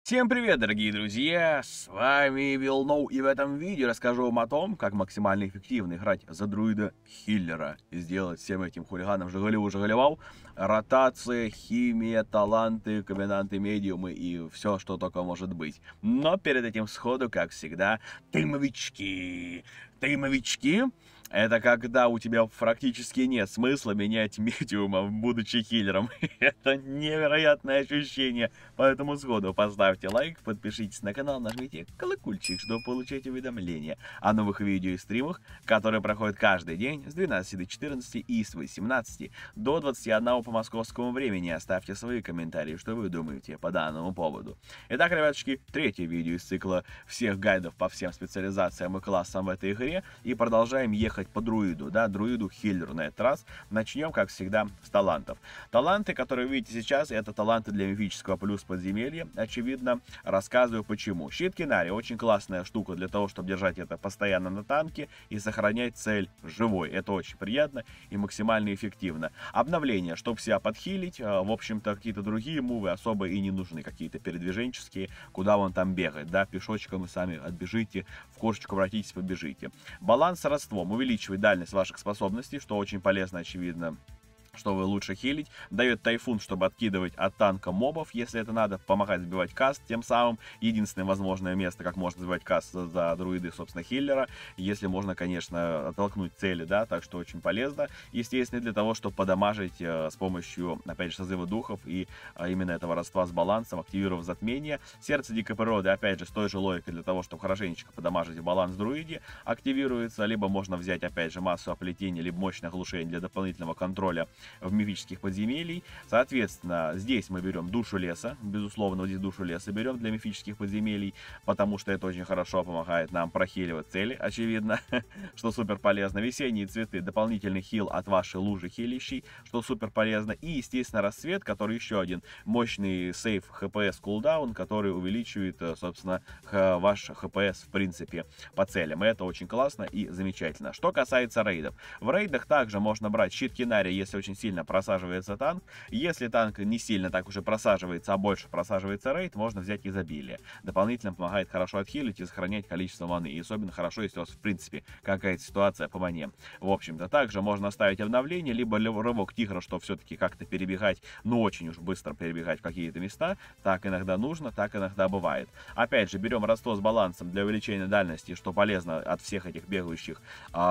Всем привет, дорогие друзья! С вами Вилноу, и в этом видео расскажу вам о том, как максимально эффективно играть за друида-хиллера и сделать всем этим хулиганам жигалеву-жигалевау, ротация, химия, таланты, комбинанты, медиумы и все, что только может быть. Но перед этим сходу, как всегда, тымовички. Тымовички — это когда у тебя практически нет смысла менять медиума, будучи хиллером. Это невероятное ощущение. Поэтому сходу поставьте лайк, подпишитесь на канал, нажмите колокольчик, чтобы получать уведомления о новых видео и стримах, которые проходят каждый день с 12 до 14 и с 18 до 21 по московскому времени. Оставьте свои комментарии, что вы думаете по данному поводу. Итак, ребятушки, третье видео из цикла всех гайдов по всем специализациям и классам в этой игре. И продолжаем ехать по друиду, друиду-хиллеру на этот раз. Начнем, как всегда, с талантов. Таланты, которые вы видите сейчас, это таланты для мифического плюс подземелья. Очевидно, рассказываю почему. Щит Кинари — очень классная штука для того, чтобы держать это постоянно на танке и сохранять цель живой. Это очень приятно и максимально эффективно. Обновление, чтобы себя подхилить. В общем-то, какие-то другие мувы особо и не нужны. Какие-то передвиженческие, куда он там бегает. Да, пешочком вы сами отбежите, в кошечку обратитесь, побежите. Баланс с родством увеличивает дальность ваших способностей, что очень полезно, очевидно, чтобы лучше хилить. Дает тайфун, чтобы откидывать от танка мобов, если это надо, помогать сбивать каст, тем самым единственное возможное место, как можно сбивать каст за друиды, собственно, хиллера, если можно, конечно, оттолкнуть цели, да, так что очень полезно, естественно, для того, чтобы подамажить с помощью, опять же, созыва духов и именно этого родства с балансом, активировав затмение. Сердце дикой природы, опять же, с той же логикой, для того, чтобы хорошенечко подамажить баланс друиде, активируется, либо можно взять, опять же, массу оплетения, либо мощное оглушение для дополнительного контроля в мифических подземелий. Соответственно, здесь мы берем душу леса, безусловно, вот здесь душу леса берем для мифических подземелий, потому что это очень хорошо помогает нам прохиливать цели, очевидно, что супер полезно. Весенние цветы — дополнительный хил от вашей лужи хилящей, что супер полезно. И, естественно, рассвет, который еще один мощный сейф хпс кулдаун, который увеличивает, собственно, ваш хпс, в принципе, по целям. И это очень классно и замечательно. Что касается рейдов. В рейдах также можно брать щит Кинари, если очень сильно просаживается танк. Если танк не сильно так уже просаживается, а больше просаживается рейд, можно взять изобилие. Дополнительно помогает хорошо отхилить и сохранять количество маны. И особенно хорошо, если у вас, в принципе, какая-то ситуация по мане. В общем-то, также можно оставить обновление, либо рывок тигра, что все-таки как-то перебегать, ну очень уж быстро перебегать в какие-то места. Так иногда нужно, так иногда бывает. Опять же, берем родство с балансом для увеличения дальности, что полезно от всех этих бегающих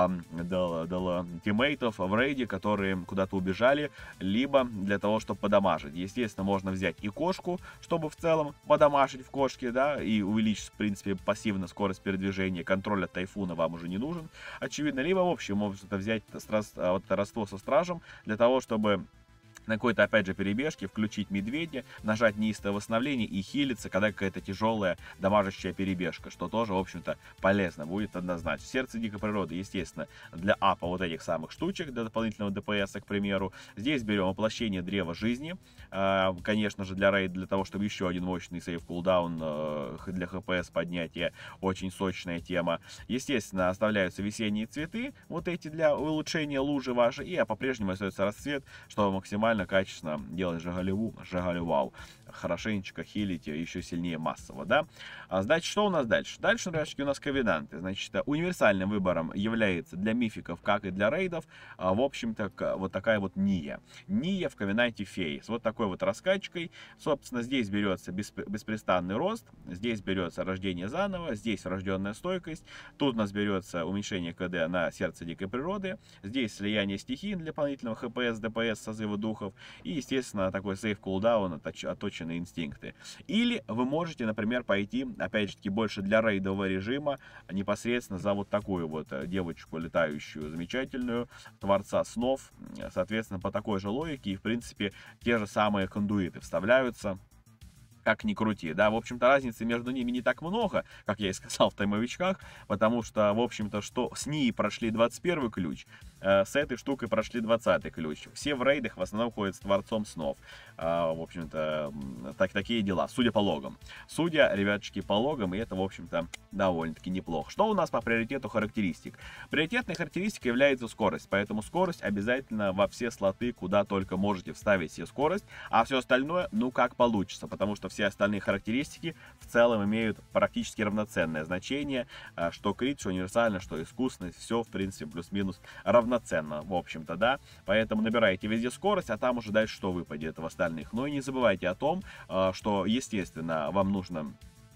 тиммейтов в рейде, которые куда-то убежали, либо для того, чтобы подамажить. Естественно, можно взять и кошку, чтобы в целом подамажить в кошке, да, и увеличить, в принципе, пассивно скорость передвижения. Контроль от тайфуна вам уже не нужен, очевидно. Либо, в общем, можно взять вот родство со стражем для того, чтобы на какой-то, опять же, перебежке включить медведя, нажать неистовое восстановление и хилиться, когда какая-то тяжелая дамажащая перебежка, что тоже, в общем-то, полезно будет однозначно. Сердце дикой природы, естественно, для апа вот этих самых штучек, для дополнительного ДПС, к примеру. Здесь берем воплощение древа жизни, конечно же, для рейда, для того, чтобы еще один мощный сейв кулдаун для хпс поднятия, очень сочная тема. Естественно, оставляются весенние цветы, вот эти для улучшения лужи вашей, и по-прежнему остается расцвет, чтобы максимально качественно делать жигалеву, хорошенечко хилить еще сильнее массово, да. Значит, что у нас дальше? Дальше, ребятки, у нас ковенанты. Значит, универсальным выбором является для мификов, как и для рейдов, в общем-то, вот такая вот Ния. Ния в ковенанте феи. С вот такой вот раскачкой. Собственно, здесь берется беспрестанный рост, здесь берется рождение заново, здесь врожденная стойкость, тут у нас берется уменьшение КД на сердце дикой природы, здесь слияние стихий для дополнительного хпс, ДПС, созыва духов и, естественно, такой сейф кулдаун, отточенные инстинкты. Или вы можете, например, пойти, опять же таки, больше для рейдового режима, непосредственно за вот такую вот девочку летающую, замечательную, творца снов, соответственно, по такой же логике, и, в принципе, те же самые кондуиты вставляются, как ни крути, да, в общем-то, разницы между ними не так много, как я и сказал в таймовичках, потому что, в общем-то, что с ней прошли 21 ключ, с этой штукой прошли 20 ключ. Все в рейдах в основном ходят с Творцом снов. В общем-то, такие дела, судя по логам. Судя, ребятушки, по логам, и это, в общем-то, довольно-таки неплохо. Что у нас по приоритету характеристик? Приоритетной характеристикой является скорость, поэтому скорость обязательно во все слоты, куда только можете вставить себе скорость, а все остальное, ну, как получится, потому что все все остальные характеристики в целом имеют практически равноценное значение, что крит, что универсально, что искусность, все, в принципе, плюс-минус равноценно, в общем-то, да. Поэтому набираете везде скорость, а там уже дальше что выпадет в остальных. Но и не забывайте о том, что, естественно, вам нужно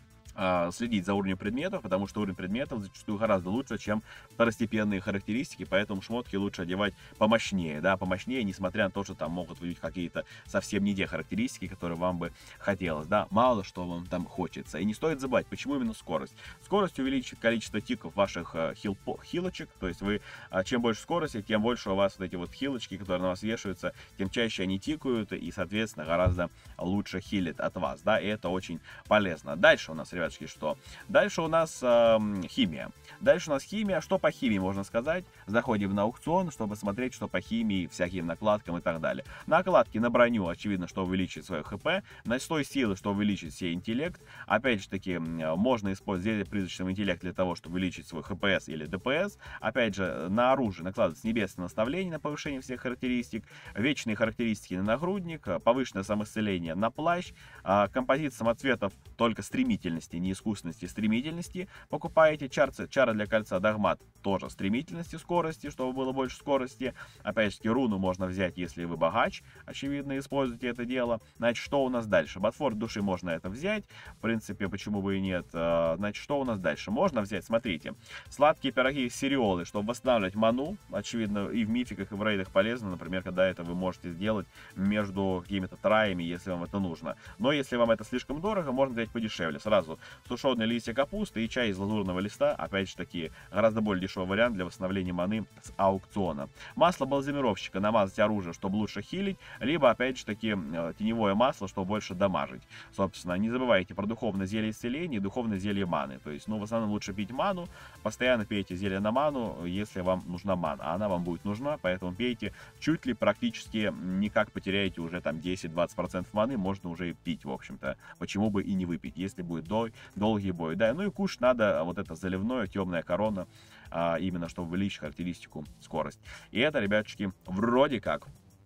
следить за уровнем предметов, потому что уровень предметов зачастую гораздо лучше, чем второстепенные характеристики, поэтому шмотки лучше одевать помощнее, да, помощнее, несмотря на то, что там могут быть какие-то совсем не те характеристики, которые вам бы хотелось, да, мало что вам там хочется. И не стоит забывать, почему именно скорость. Скорость увеличит количество тиков ваших хилочек, то есть вы, чем больше скорости, тем больше у вас вот эти вот хилочки, которые на вас вешаются, тем чаще они тикают и, соответственно, гораздо лучше хилит от вас, да, и это очень полезно. Дальше у нас, ребятушки, что? Дальше у нас химия. Дальше у нас химия. Что по химии можно сказать? Заходим на аукцион, чтобы смотреть, что по химии, всяким накладкам и так далее. Накладки на броню, очевидно, что увеличить свое хп. На 100 силы, что увеличить себе интеллект. Опять же таки, можно использовать зелье призрачного интеллекта для того, чтобы увеличить свой хпс или дпс. Опять же, на оружие накладывается небесное наставление на повышение всех характеристик. Вечные характеристики на нагрудник. Повышенное самоисцеление на плащ. Композит самоцветов только стремительности, не искусственности, стремительности. Покупаете чары для кольца догмат, тоже стремительности, скорости, чтобы было больше скорости. Опять же, руну можно взять, если вы богач, очевидно, используйте это дело. Значит, что у нас дальше? Ботфорд души можно это взять, в принципе, почему бы и нет. Значит, что у нас дальше? Можно взять, смотрите, сладкие пироги с сириолы, чтобы восстанавливать ману, очевидно, и в мификах, и в рейдах полезно, например, когда это вы можете сделать между какими-то траями, если вам это нужно. Но если вам это слишком дорого, можно взять подешевле. Сразу сушеные листья капусты и чай из лазурного листа, опять же таки, гораздо более дешевый вариант для восстановления маны с аукциона. Масло бальзамировщика намазать оружие, чтобы лучше хилить, либо, опять же таки, теневое масло, чтобы больше дамажить. Собственно, не забывайте про духовное зелье исцеления и духовное зелье маны. То есть, ну, в основном лучше пить ману, постоянно пейте зелье на ману, если вам нужна мана. А она вам будет нужна, поэтому пейте чуть ли практически никак потеряете уже там 10-20% маны, можно уже и пить, в общем-то. Почему бы и не выпить, если будет долгий бой, да. Ну и кушать надо вот это заливное, темная корона, именно чтобы увеличить характеристику скорость. И это, ребятушки, вроде как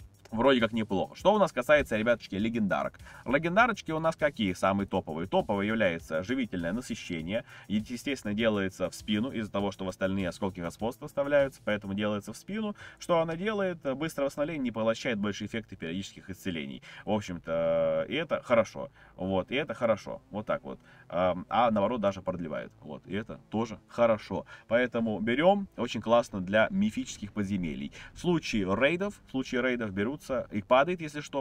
неплохо. Что у нас касается, ребяточки, легендарок. Легендарочки у нас какие самые топовые? Топовые является живительное насыщение. И, естественно, делается в спину, из-за того, что в остальные осколки господства вставляются, поэтому делается в спину. Что она делает? Быстрое восстановление, не поглощает больше эффекты периодических исцелений. В общем-то, и это хорошо. Вот, и это хорошо. Вот так вот. А наоборот, даже продлевает. Вот, и это тоже хорошо. Поэтому берем. Очень классно для мифических подземелий. В случае рейдов берутся, и падает, если что,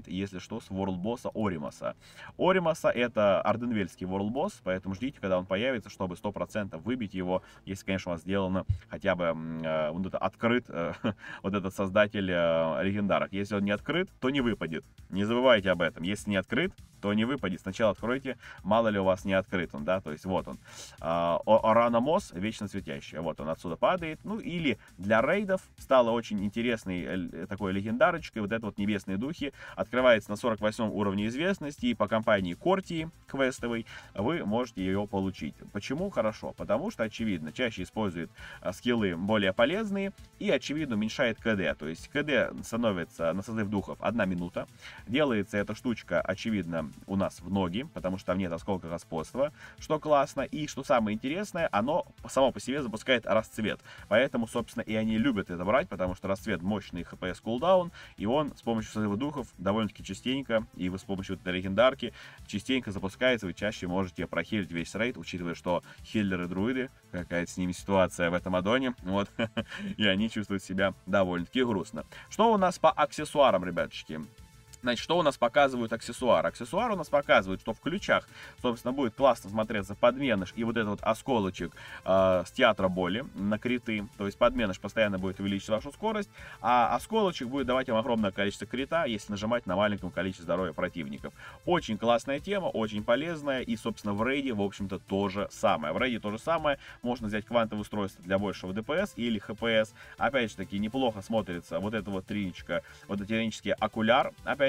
с ворлд-босса Оримаса. Оримаса это орденвельский ворлд-босс, поэтому ждите, когда он появится, чтобы 100% выбить его, если, конечно, у вас сделано хотя бы открыт вот этот создатель легендарок. Если он не открыт, то не выпадет. Не забывайте об этом. Если не открыт, то не выпадет. Сначала откройте, мало ли у вас не открыт он, да, то есть вот он. Ораномос, вечно светящий, вот он отсюда падает. Ну или для рейдов стало очень интересной такой легендарочкой, вот это вот небесные духи, открывается на 48 уровне известности, и по компании Кортии квестовой вы можете ее получить. Почему? Хорошо. Потому что, очевидно, чаще использует скиллы более полезные и, очевидно, уменьшает КД. То есть КД становится на созыв духов 1 минута. Делается эта штучка, очевидно, у нас в ноги, потому что там нет осколка господства, что классно. И, что самое интересное, оно само по себе запускает расцвет. Поэтому, собственно, и они любят это брать, потому что расцвет мощный ХПС кулдаун, и он с помощью созыва духов довольно-таки частенько, и вы с помощью этой легендарки частенько запускается, вы чаще можете прохилить весь рейд, учитывая, что хиллеры-друиды, какая-то с ними ситуация в этом аддоне, вот, и они чувствуют себя довольно-таки грустно. Что у нас по аксессуарам, ребяточки? Значит, что у нас показывают аксессуары? Аксессуары у нас показывают, что в ключах, собственно, будет классно смотреться подменыш и вот этот вот осколочек с театра боли на криты. То есть подменыш постоянно будет увеличивать вашу скорость, а осколочек будет давать вам огромное количество крита, если нажимать на маленьком количестве здоровья противников. Очень классная тема, очень полезная, и, собственно, в рейде, в общем-то, то же самое. В рейде то же самое. Можно взять квантовое устройство для большего ДПС или ХПС. Опять же таки, неплохо смотрится вот эта вот триничка, вот эти тринические окуляр, опять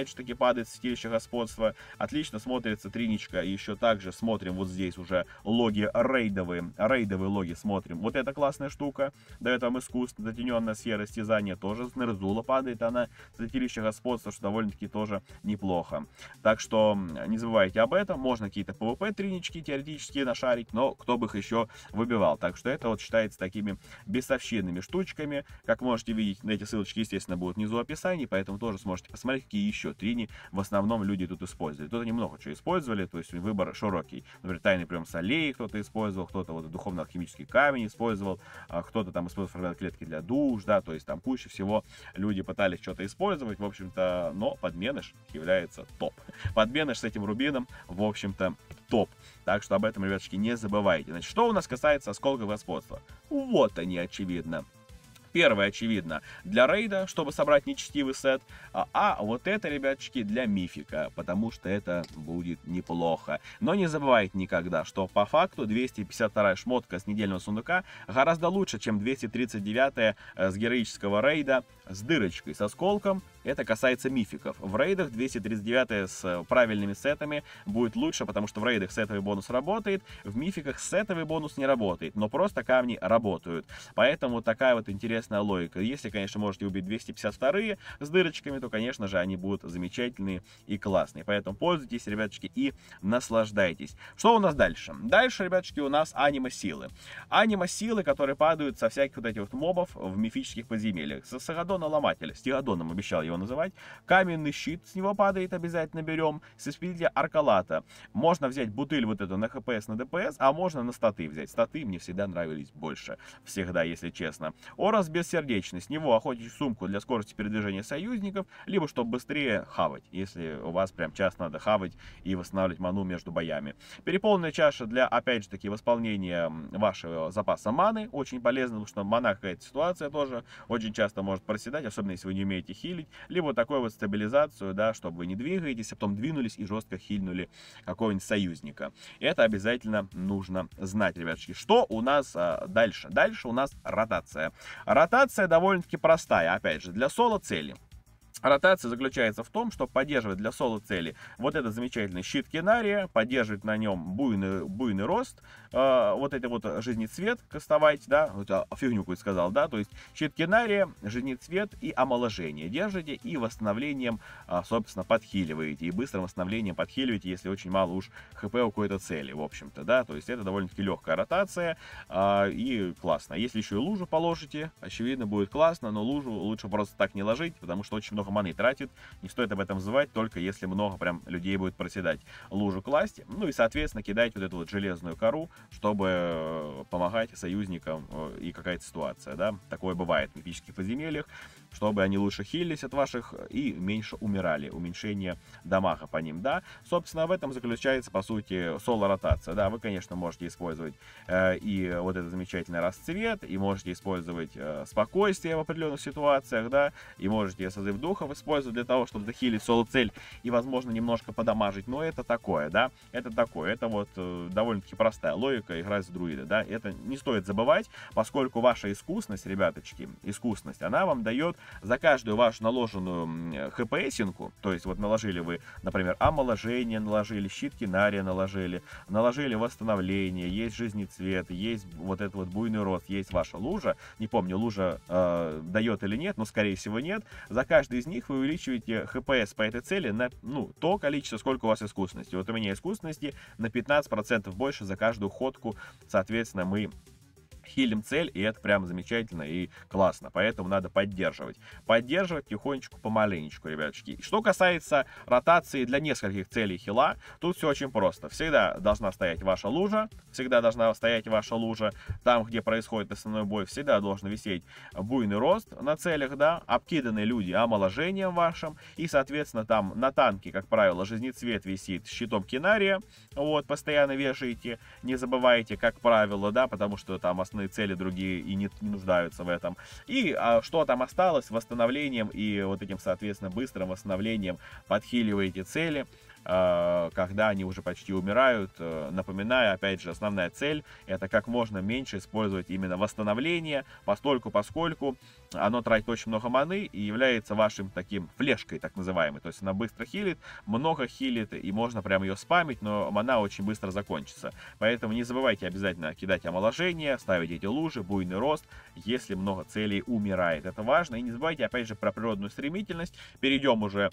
опять же таки падает святилище господства. Отлично смотрится триничка. И еще также смотрим вот здесь уже логи рейдовые логи смотрим. Вот эта классная штука, дает вам искусство, затененное сфера стязания, тоже с Нерзула падает она, святилище господства, что довольно-таки тоже неплохо. Так что не забывайте об этом, можно какие-то PvP тринички теоретически нашарить, но кто бы их еще выбивал. Так что это вот считается такими бесовщинными штучками. Как можете видеть, эти ссылочки, естественно, будут внизу в описании, поэтому тоже сможете посмотреть, какие еще трини в основном люди тут используют. Тут они много чего использовали, то есть выбор широкий. Например, тайный прием солей кто-то использовал, кто-то вот духовно-алхимический камень использовал, кто-то там использовал формат клетки для душ, да, то есть там куча всего люди пытались что-то использовать, в общем-то, но подменыш является топ. Подменыш с этим рубином, в общем-то, топ. Так что об этом, ребятушки, не забывайте. Значит, что у нас касается осколков господства? Вот они, очевидно. Первое, очевидно, для рейда, чтобы собрать нечестивый сет, а вот это, ребяточки, для мифика, потому что это будет неплохо. Но не забывайте никогда, что по факту 252-я шмотка с недельного сундука гораздо лучше, чем 239-я с героического рейда с дырочкой, с осколком. Это касается мификов. В рейдах 239 с правильными сетами будет лучше, потому что в рейдах сетовый бонус работает, в мификах сетовый бонус не работает, но просто камни работают. Поэтому такая вот интересная логика. Если, конечно, можете убить 252 с дырочками, то, конечно же, они будут замечательные и классные. Поэтому пользуйтесь, ребяточки, и наслаждайтесь. Что у нас дальше? Дальше, ребяточки, у нас анима-силы. Анима-силы, которые падают со всяких вот этих вот мобов в мифических подземельях. Со Сагадона Ломателя, с Тиадоном обещал его называть. Каменный щит с него падает, обязательно берем. С исполнителя Аркалата. Можно взять бутыль вот эту на ХПС, на ДПС, а можно на статы взять. Статы мне всегда нравились больше. Всегда, если честно. Орас бессердечный. С него охотничью сумку для скорости передвижения союзников, либо чтобы быстрее хавать, если у вас прям часто надо хавать и восстанавливать ману между боями. Переполненная чаша для, опять же таки, восполнения вашего запаса маны. Очень полезно, потому что мана какая-то ситуация тоже очень часто может проседать, особенно если вы не умеете хилить. Либо такую вот стабилизацию, да, чтобы вы не двигаетесь, а потом двинулись и жестко хильнули какого-нибудь союзника. Это обязательно нужно знать, ребятушки. Что у нас дальше? Дальше у нас ротация. Ротация довольно-таки простая, опять же, для соло-цели. Ротация заключается в том, чтобы поддерживать для соло-цели вот этот замечательный щит Кинария, поддерживать на нем буйный рост, вот это вот жизнецвет кастовать, да, вот фигню какую-то сказал, да, то есть щит Кинария, жизнецвет и омоложение держите, и восстановлением, собственно, подхиливаете, и быстрым восстановлением подхиливаете, если очень мало уж хп у какой-то цели, в общем-то, да, то есть это довольно-таки легкая ротация, и классно. Если еще и лужу положите, очевидно, будет классно, но лужу лучше просто так не ложить, потому что очень много маны тратит, не стоит об этом забывать, только если много прям людей будет проседать. Лужу класть, ну и, соответственно, кидать вот эту вот железную кору, чтобы помогать союзникам и какая-то ситуация, да, такое бывает в мифических подземельях, чтобы они лучше хилились от ваших и меньше умирали, уменьшение дамага по ним, да. Собственно, в этом заключается, по сути, соло-ротация, да, вы, конечно, можете использовать и вот этот замечательный расцвет, и можете использовать спокойствие в определенных ситуациях, да, и можете созыв духов использовать для того, чтобы захилить соло-цель и, возможно, немножко подамажить, но это такое, да, это вот довольно-таки простая логика играть с друида, да, это не стоит забывать, поскольку ваша искусность, ребяточки, искусность, она вам дает за каждую вашу наложенную хпсинку, то есть вот наложили вы, например, омоложение наложили, щит Кинария наложили восстановление, есть жизнецвет, есть вот этот вот буйный рост, есть ваша лужа, не помню, лужа дает или нет, но скорее всего нет, за каждый из них вы увеличиваете хпс по этой цели на, ну, то количество, сколько у вас искусности. Вот у меня искусности на 15% больше за каждую ходку, соответственно, мы хилим цель, и это прям замечательно и классно, поэтому надо поддерживать. Поддерживать тихонечку, помаленечку, ребяточки. Что касается ротации для нескольких целей хила, тут все очень просто. Всегда должна стоять ваша лужа, там, где происходит основной бой, всегда должен висеть буйный рост на целях, да, обкиданные люди омоложением вашим, и, соответственно, там на танке, как правило, жизнецвет висит щитом Кинария, вот, постоянно вешаете, не забывайте, как правило, да, потому что там основные цели другие и не нуждаются в этом. И что там осталось, восстановлением и вот этим, соответственно, быстрым восстановлением подхиливаете цели. когда они уже почти умирают. Напоминаю, опять же, основная цель — это как можно меньше использовать именно восстановление, поскольку оно тратит очень много маны и является вашим таким флешкой, так называемой. То есть она быстро хилит, много хилит, и можно прям ее спамить, но мана очень быстро закончится. Поэтому не забывайте обязательно кидать омоложение, ставить эти лужи, буйный рост, если много целей умирает. Это важно. И не забывайте, опять же, про природную стремительность. Перейдем уже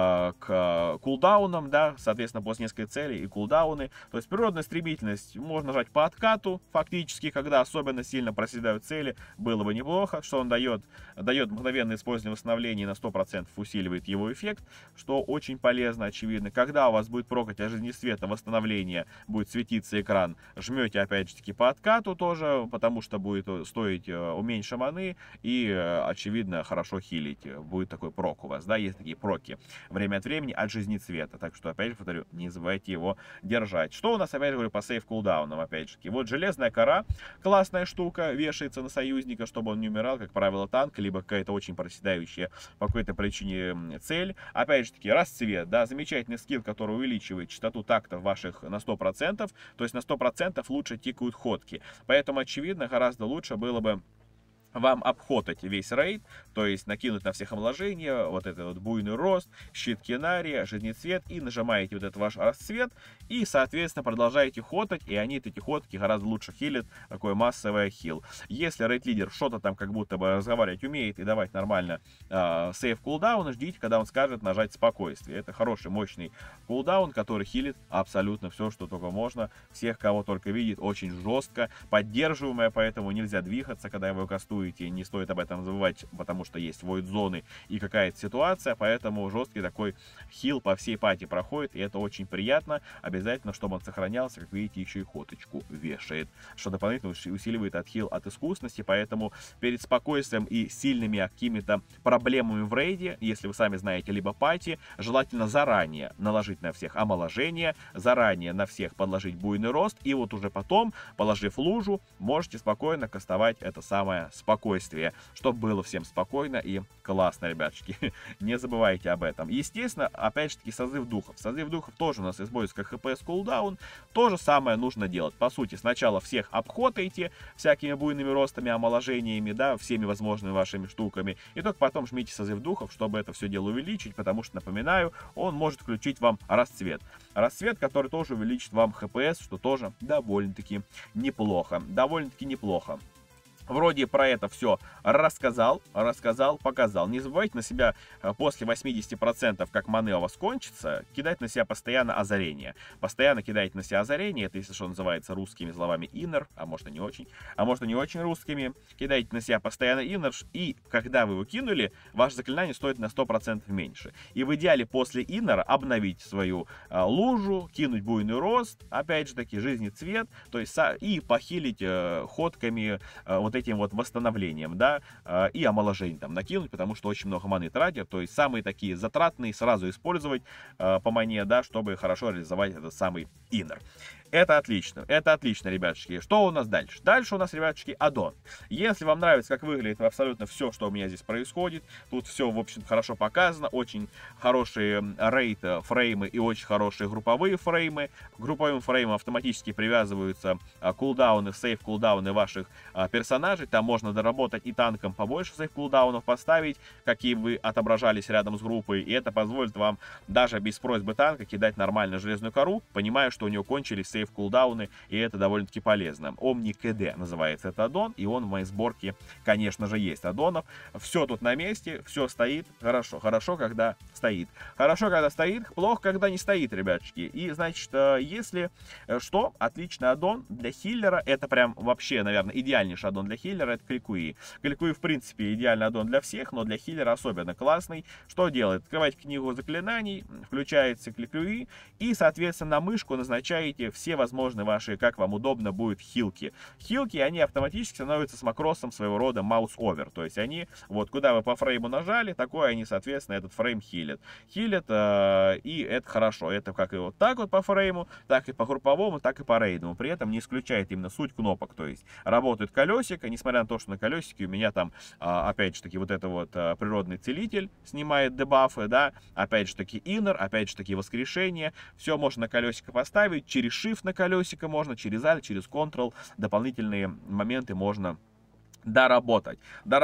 к кулдаунам, да, соответственно, после нескольких целей и кулдауны. То есть природная стремительность можно нажать по откату, фактически, когда особенно сильно проседают цели, было бы неплохо, что он дает мгновенное использование восстановления, на 100% усиливает его эффект, что очень полезно, очевидно. Когда у вас будет прокать от жизни света восстановление, будет светиться экран, жмете опять же таки по откату тоже, потому что будет стоить меньше маны и, очевидно, хорошо хилить. Будет такой прок у вас, да, есть такие проки время от времени от жизни цвета. Так что, опять же, повторю, не забывайте его держать. Что у нас, опять же, говорю, по сейф кулдаунам, опять же таки. Вот железная кора, классная штука, вешается на союзника, чтобы он не умирал, как правило, танк, либо какая-то очень проседающая по какой-то причине цель. Опять же таки, расцвет, да, замечательный скилл, который увеличивает частоту тактов ваших на 100%, то есть на 100% лучше тикают ходки. Поэтому, очевидно, гораздо лучше было бы вам обходить весь рейд, то есть накинуть на всех омоложения, вот этот вот буйный рост, щит Кинария, жизнецвет, и нажимаете вот этот ваш расцвет, и, соответственно, продолжаете ходить, и они, эти ходки, гораздо лучше хилят, такой массовый хил. Если рейд-лидер что-то там как будто бы разговаривать умеет и давать нормально сейв кулдаун, ждите, когда он скажет нажать спокойствие. Это хороший, мощный кулдаун, который хилит абсолютно все, что только можно, всех, кого только видит, очень жестко, поддерживаемое, поэтому нельзя двигаться, когда его кастуют. Не стоит об этом забывать, потому что есть войд-зоны и какая-то ситуация, поэтому жесткий такой хил по всей пати проходит, и это очень приятно. Обязательно, чтобы он сохранялся, как видите, еще и хоточку вешает, что дополнительно усиливает отхил от искусности, поэтому перед спокойствием и сильными какими-то проблемами в рейде, если вы сами знаете, либо пати, желательно заранее наложить на всех омоложение, заранее на всех подложить буйный рост, и вот уже потом, положив лужу, можете спокойно кастовать это самое спокойствие, чтобы было всем спокойно и классно, ребятушки. Не забывайте об этом. Естественно, опять же таки, созыв духов. Созыв духов тоже у нас используется как хп с кулдаун. То же самое нужно делать. По сути, сначала всех обходите всякими буйными ростами, омоложениями, да, всеми возможными вашими штуками. И только потом жмите созыв духов, чтобы это все дело увеличить, потому что, напоминаю, он может включить вам расцвет. Расцвет, который тоже увеличит вам хпс, что тоже довольно-таки неплохо. Довольно-таки неплохо. Вроде про это все рассказал, показал. Не забывайте на себя после 80%, как маны у вас кончится, кидать на себя постоянно озарение. Постоянно кидайте на себя озарение, это, если что, называется русскими словами иннер, а может и не очень, русскими. Кидайте на себя постоянно иннер, и когда вы его кинули, ваше заклинание стоит на 100% меньше. И в идеале после иннера обновить свою лужу, кинуть буйный рост, опять же таки жизнецвет, то есть и похилить ходками вот этим вот восстановлением, да, и омоложение там накинуть, потому что очень много маны тратят, то есть самые такие затратные сразу использовать по мане, да, чтобы хорошо реализовать этот самый иннер. Это отлично, ребятушки. Что у нас дальше? Дальше у нас, ребятушки, аддон. Если вам нравится, как выглядит абсолютно все, что у меня здесь происходит, тут все, в общем, хорошо показано, очень хорошие рейд-фреймы и очень хорошие групповые фреймы. К групповым фреймам автоматически привязываются кулдауны, сейф-кулдауны ваших персонажей. Там можно доработать и танкам побольше сейф-кулдаунов поставить, какие вы отображались рядом с группой, и это позволит вам даже без просьбы танка кидать нормально железную кору, понимая, что у него кончились сейф-кулдауны, и это довольно-таки полезно. Omni KD называется это аддон, и он в моей сборке, конечно же, есть аддонов. Все тут на месте, все стоит. Хорошо, когда стоит. Хорошо, когда стоит, плохо, когда не стоит, ребяточки. И, значит, если что, отличный аддон для хиллера, это прям вообще, наверное, идеальнейший аддон для хиллера, это Кликуи. Кликуи, в принципе, идеальный аддон для всех, но для хиллера особенно классный. Что делает? Открываете книгу заклинаний, включается Кликуи, и, соответственно, на мышку назначаете все все возможные ваши, как вам удобно будет, хилки. Хилки, они автоматически становятся с макросом своего рода маус-овер. То есть они, вот куда вы по фрейму нажали, такое они, соответственно, этот фрейм хилят. И это хорошо. Это как и вот так вот по фрейму, так и по групповому, так и по рейдовому. При этом не исключает именно суть кнопок. То есть работает колесико, несмотря на то, что на колесике у меня там, опять же таки, вот это вот природный целитель снимает дебафы, да, опять же таки иннер, опять же таки воскрешение. Все можно на колесико поставить, через shift на колесико можно, через alt, через ctrl, дополнительные моменты можно доработать,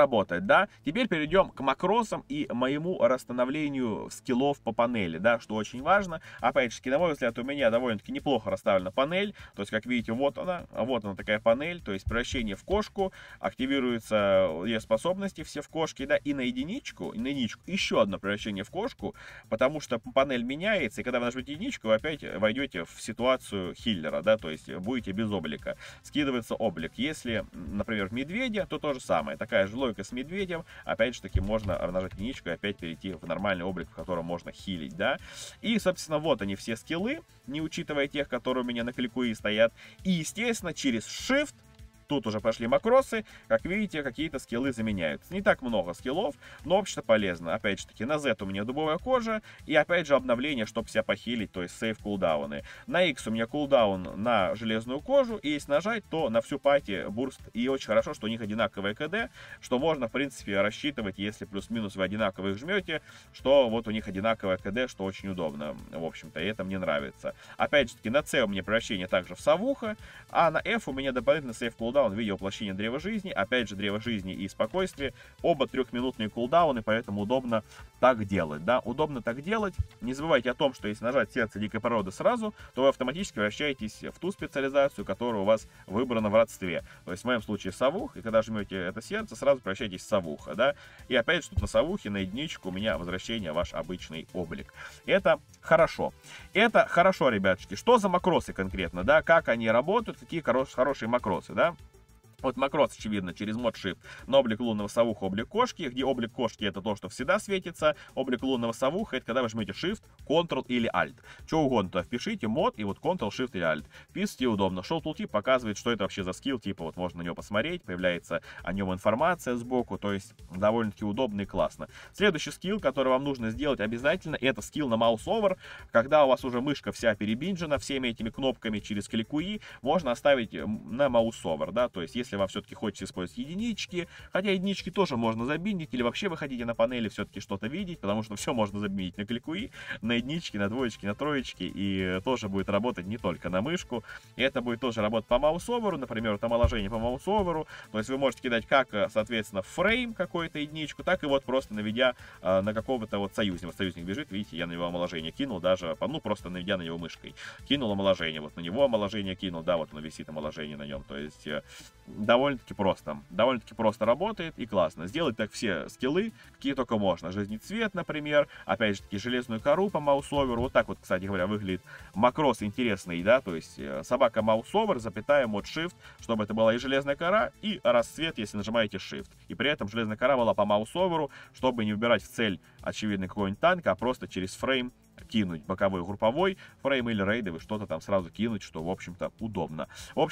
да. Теперь перейдем к макросам и моему расстановлению скиллов по панели, да, что очень важно. Опять же, на мой взгляд, у меня довольно-таки неплохо расставлена панель, то есть, как видите, вот она такая панель, то есть, превращение в кошку, активируются ее способности все в кошке, да, и на единичку еще одно превращение в кошку, потому что панель меняется, и когда вы нажмете единичку, вы опять войдете в ситуацию хиллера, да, то есть, будете без облика. Скидывается облик. Если, например, в медведя, то то же самое. Такая же логика с медведем. Опять же таки можно нажать единичку и опять перейти в нормальный облик, в котором можно хилить, да. И, собственно, вот они все скиллы, не учитывая тех, которые у меня на кликуи стоят. И, естественно, через Shift тут уже пошли макросы, как видите, какие-то скиллы заменяются. Не так много скиллов, но вообще-то полезно. Опять же таки, на Z у меня дубовая кожа, и опять же обновление, чтобы себя похилить, то есть сейв кулдауны. На X у меня кулдаун на железную кожу, и если нажать, то на всю пати бурст. И очень хорошо, что у них одинаковые КД, что можно, в принципе, рассчитывать, если плюс-минус вы одинаково их жмете, что вот у них одинаковое КД, что очень удобно, в общем-то, и это мне нравится. Опять же таки, на C у меня превращение также в совуха, а на F у меня дополнительный сейв кулдаун в виде воплощения древа жизни, опять же древо жизни и спокойствие, оба трехминутные кулдауны, поэтому удобно так делать, да, удобно так делать. Не забывайте о том, что если нажать сердце дикой породы сразу, то вы автоматически вращаетесь в ту специализацию, которая у вас выбрана в родстве, то есть в моем случае совух, и когда жмете это сердце, сразу превращаетесь в совуха, да, и опять же тут на совухе, на единичку у меня возвращение ваш обычный облик. Это хорошо, ребяточки. Что за макросы конкретно, да, как они работают, какие хорошие макросы, да. Вот макрос, очевидно, через мод Shift на облик лунного совуха, облик кошки, где облик кошки это то, что всегда светится, облик лунного совуха это когда вы жмете Shift, Ctrl или Alt. Что угодно туда впишите, мод и вот Ctrl, Shift или Alt. Пишите удобно. Show Tooltip показывает, что это вообще за скилл, типа вот можно на него посмотреть, появляется о нем информация сбоку, то есть довольно-таки удобно и классно. Следующий скилл, который вам нужно сделать обязательно, это скилл на Mouse Over, когда у вас уже мышка вся перебинджена всеми этими кнопками через кликуи, можно оставить на Mouse Over, да, то есть если вам все-таки хочется использовать единички, хотя единички тоже можно забиндить, или вообще вы хотите на панели все-таки что-то видеть, потому что все можно забиндить на кликуи, на единички, на двоечки, на троечки, и тоже будет работать не только на мышку, и это будет тоже работать по маус-оверу, например, вот омоложение по маус-оверу, то есть вы можете кидать как, соответственно, в фрейм какой-то единичку, так и вот просто наведя на какого-то вот союзника. Вот союзник бежит, видите, я на него омоложение кинул, даже, ну, просто наведя на него мышкой. Кинул омоложение, вот на него омоложение кинул, да, вот оно висит омоложение на нем, то есть довольно-таки просто работает и классно. Сделать так все скиллы, какие только можно. Жизнецвет, например, опять же таки железную кору по маусоверу. Вот так вот, кстати говоря, выглядит макрос интересный, да, то есть собака маусовер, запятая, мод Shift, чтобы это была и железная кора, и расцвет, если нажимаете Shift. И при этом железная кора была по маусоверу, чтобы не убирать в цель, очевидно, какой-нибудь танк, а просто через фрейм кинуть боковой групповой фрейм или рейдовый, что-то там сразу кинуть, что, в общем-то, удобно.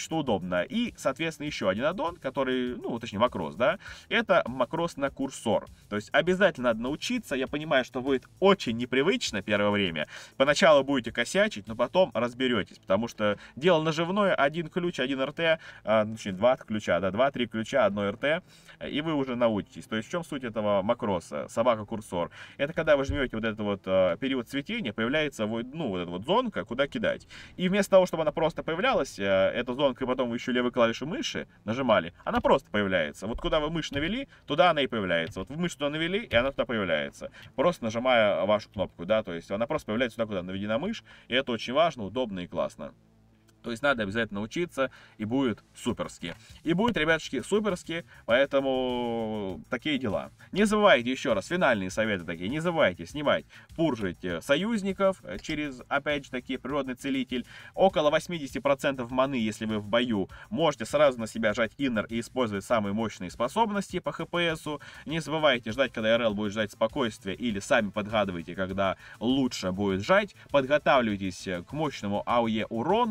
И, соответственно, еще один аддон, который, ну, точнее, макрос, да, это макрос на курсор. То есть обязательно надо научиться. Я понимаю, что будет очень непривычно первое время. Поначалу будете косячить, но потом разберетесь, потому что дело наживное, один ключ, один РТ, точнее, два ключа, да, 2-3 ключа, одно РТ, и вы уже научитесь. То есть в чем суть этого макроса? Собака-курсор. Это когда вы жмете вот этот вот период цветения, появляется, ну, вот эта вот зонка, куда кидать. И вместо того, чтобы она просто появлялась, эта зонка, и потом вы еще левой клавишей мыши нажимали, она просто появляется. Вот куда вы мышь навели, туда она и появляется. Вот вы мышь туда навели, и она туда появляется. Просто нажимая вашу кнопку, да, то есть она просто появляется туда, куда наведена мышь, и это очень важно, удобно и классно. То есть надо обязательно учиться, и будет суперски. И будет, ребятушки, суперски, поэтому такие дела. Не забывайте, еще раз, финальные советы такие, не забывайте снимать, пуржить союзников через, опять же таки, природный целитель. Около 80% маны, если вы в бою, можете сразу на себя жать иннер и использовать самые мощные способности по ХПСу. Не забывайте ждать, когда РЛ будет ждать спокойствие, или сами подгадывайте, когда лучше будет жать. Подготавливайтесь к мощному АОЕ урону,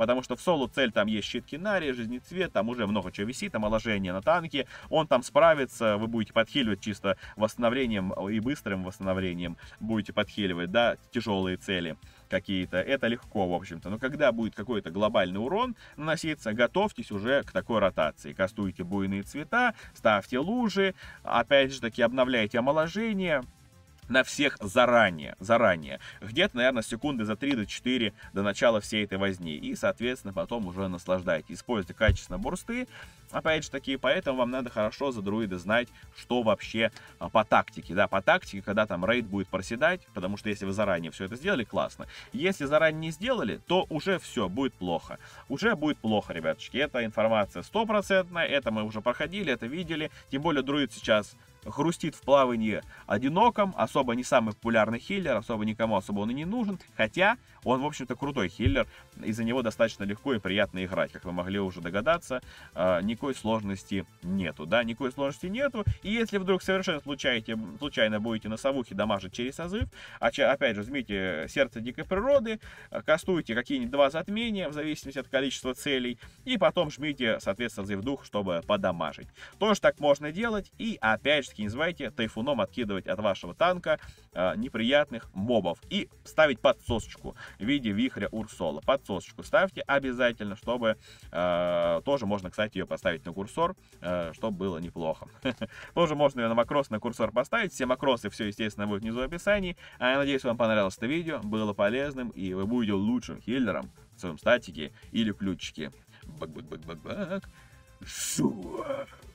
потому что в соло цель там есть щит Кинари, жизнецвет, там уже много чего висит, омоложение на танке, он там справится, вы будете подхиливать чисто восстановлением и быстрым восстановлением, будете подхиливать, да, тяжелые цели какие-то, это легко, в общем-то. Но когда будет какой-то глобальный урон наноситься, готовьтесь уже к такой ротации. Кастуйте буйные цвета, ставьте лужи, опять же таки обновляйте омоложение, на всех заранее. Где-то, наверное, секунды за 3 до 4 до начала всей этой возни. И, соответственно, потом уже наслаждайтесь. Используйте качественно бурсты. Опять же таки, поэтому вам надо хорошо за друида знать, что вообще по тактике. Да, по тактике, когда там рейд будет проседать, потому что если вы заранее все это сделали, классно. Если заранее не сделали, то уже все, будет плохо. Уже будет плохо, ребяточки. Это информация стопроцентная, это мы уже проходили, это видели. Тем более друид сейчас хрустит в плавании одиноком, особо не самый популярный хиллер, особо никому особо он и не нужен, хотя он, в общем-то, крутой хиллер, из-за него достаточно легко и приятно играть, как вы могли уже догадаться, никакой сложности нету, да, никакой сложности нету, и если вдруг совершенно случайно будете на совухе дамажить через созыв, опять же, жмите сердце дикой природы, кастуйте какие-нибудь 2 затмения, в зависимости от количества целей, и потом жмите, соответственно, созыв дух, чтобы подамажить. Тоже так можно делать, и опять же, не забывайте тайфуном откидывать от вашего танка неприятных мобов и ставить подсосочку в виде вихря Урсола. Подсосочку ставьте обязательно, чтобы тоже можно, кстати, ее поставить на курсор, чтобы было неплохо. Тоже можно ее на макрос, на курсор поставить. Все макросы, все, естественно, будет внизу в описании. А я надеюсь, вам понравилось это видео, было полезным, и вы будете лучшим хиллером в своем статике или ключике. Бак-бак-бак-бак-бак. Шуа.